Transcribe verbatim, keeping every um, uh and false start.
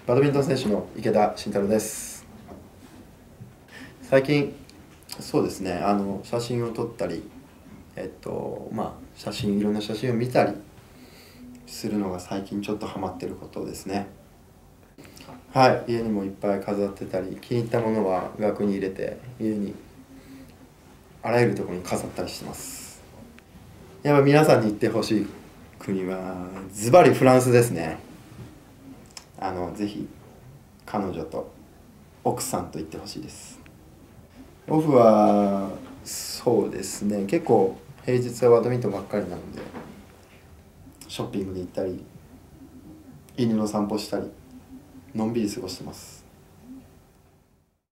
バドミントン選手の池田慎太郎です。最近そうですね、あの写真を撮ったり、えっとまあ写真いろんな写真を見たりするのが最近ちょっとハマってることですね。はい、家にもいっぱい飾ってたり、気に入ったものは額に入れて家にあらゆるところに飾ったりしてます。やっぱ皆さんに行ってほしい国はズバリフランスですね。あのぜひ彼女と奥さんと行ってほしいです。オフはそうですね、結構平日はバドミントンばっかりなので、ショッピングに行ったり犬の散歩したりのんびり過ごしてます。